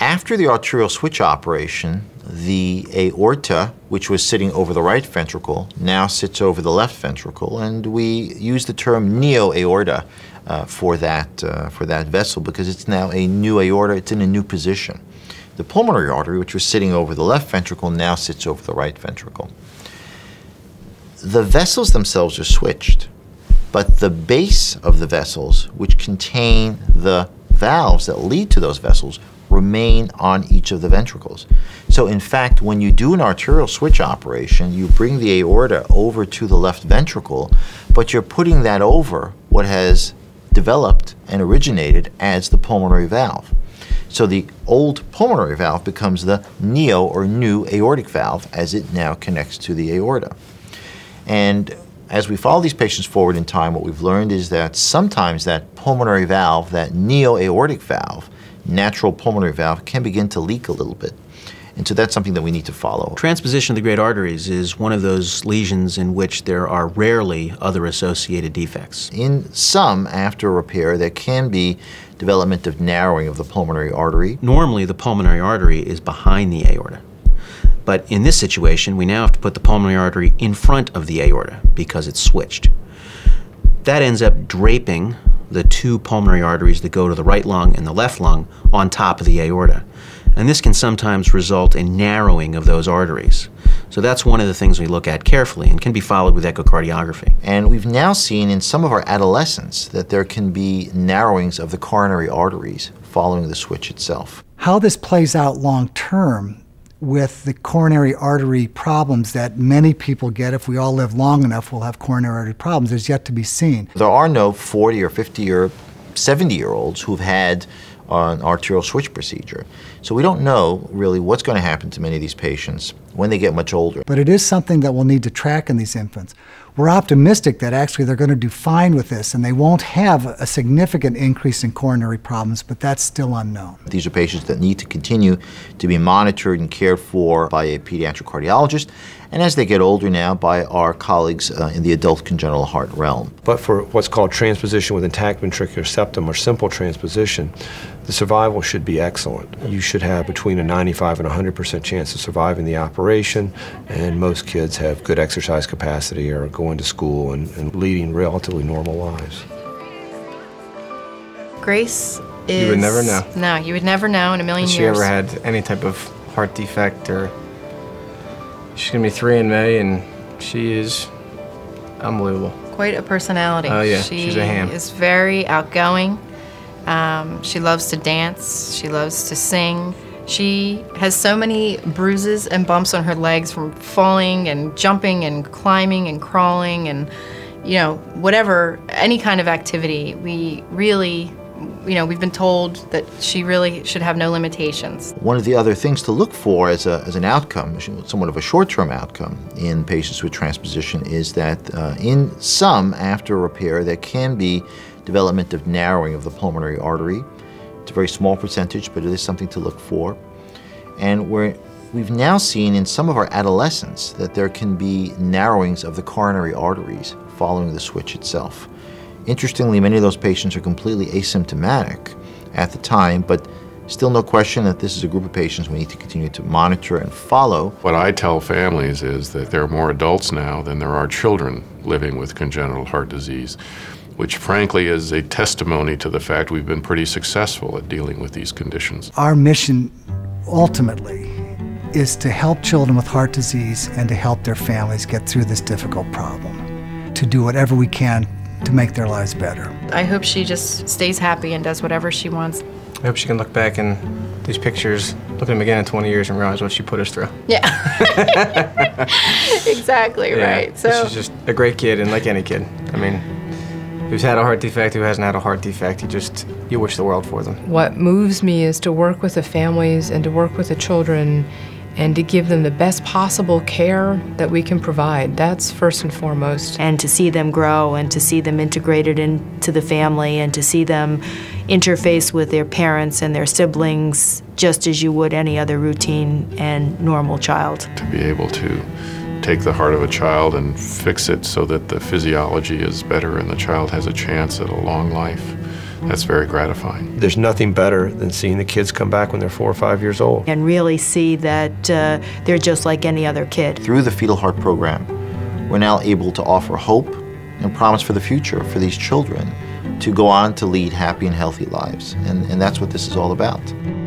After the arterial switch operation, the aorta, which was sitting over the right ventricle, now sits over the left ventricle, and we use the term neo-aorta for that vessel because it's now a new aorta, it's in a new position. The pulmonary artery, which was sitting over the left ventricle, now sits over the right ventricle. The vessels themselves are switched, but the base of the vessels, which contain the valves that lead to those vessels, remain on each of the ventricles. So in fact, when you do an arterial switch operation, you bring the aorta over to the left ventricle, but you're putting that over what has developed and originated as the pulmonary valve. So the old pulmonary valve becomes the neo or new aortic valve as it now connects to the aorta. And as we follow these patients forward in time, what we've learned is that sometimes that pulmonary valve, that neo-aortic valve, natural pulmonary valve, can begin to leak a little bit. And so that's something that we need to follow. Transposition of the great arteries is one of those lesions in which there are rarely other associated defects. In some, after repair, there can be development of narrowing of the pulmonary artery. Normally, the pulmonary artery is behind the aorta. But in this situation, we now have to put the pulmonary artery in front of the aorta because it's switched. That ends up draping the two pulmonary arteries that go to the right lung and the left lung on top of the aorta. And this can sometimes result in narrowing of those arteries. So that's one of the things we look at carefully and can be followed with echocardiography. And we've now seen in some of our adolescents that there can be narrowings of the coronary arteries following the switch itself. How this plays out long term with the coronary artery problems that many people get, if we all live long enough, we'll have coronary artery problems, is yet to be seen. There are no 40 or 50 or 70-year-olds who've had an arterial switch procedure. So we don't know really what's going to happen to many of these patients when they get much older. But it is something that we'll need to track in these infants. We're optimistic that actually they're going to do fine with this and they won't have a significant increase in coronary problems, but that's still unknown. These are patients that need to continue to be monitored and cared for by a pediatric cardiologist, and as they get older now, by our colleagues in the adult congenital heart realm. But for what's called transposition with intact ventricular septum or simple transposition, the survival should be excellent. You should have between a 95 and 100% chance of surviving the operation, and most kids have good exercise capacity or going to school and leading relatively normal lives. Grace is... You would never know. No, you would never know in a million years. If she ever had any type of heart defect, or she's going to be 3 in May, and she is unbelievable. Quite a personality. Oh yeah, she's a ham. She is very outgoing. She loves to dance. She loves to sing. She has so many bruises and bumps on her legs from falling and jumping and climbing and crawling and, you know, whatever, any kind of activity. We really, you know, we've been told that she really should have no limitations. One of the other things to look for as an outcome, somewhat of a short-term outcome in patients with transposition, is that in some, after repair, there can be development of narrowing of the pulmonary artery. It's a very small percentage, but it is something to look for. And we've now seen in some of our adolescents that there can be narrowings of the coronary arteries following the switch itself. Interestingly, many of those patients are completely asymptomatic at the time, but still no question that this is a group of patients we need to continue to monitor and follow. What I tell families is that there are more adults now than there are children living with congenital heart disease, which frankly is a testimony to the fact we've been pretty successful at dealing with these conditions. Our mission ultimately is to help children with heart disease and to help their families get through this difficult problem, to do whatever we can to make their lives better. I hope she just stays happy and does whatever she wants. I hope she can look back in these pictures, look at them again in 20 years and realize what she put us through. Yeah, exactly, Yeah. right. So she's just a great kid, and like any kid. I mean, who's had a heart defect, who hasn't had a heart defect, you wish the world for them. What moves me is to work with the families and to work with the children and to give them the best possible care that we can provide. That's first and foremost. And to see them grow and to see them integrated into the family and to see them interface with their parents and their siblings just as you would any other routine and normal child. To be able to take the heart of a child and fix it so that the physiology is better and the child has a chance at a long life, That's very gratifying. There's nothing better than seeing the kids come back when they're 4 or 5 years old. And really see that they're just like any other kid. Through the Fetal Heart program, we're now able to offer hope and promise for the future for these children to go on to lead happy and healthy lives. And that's what this is all about.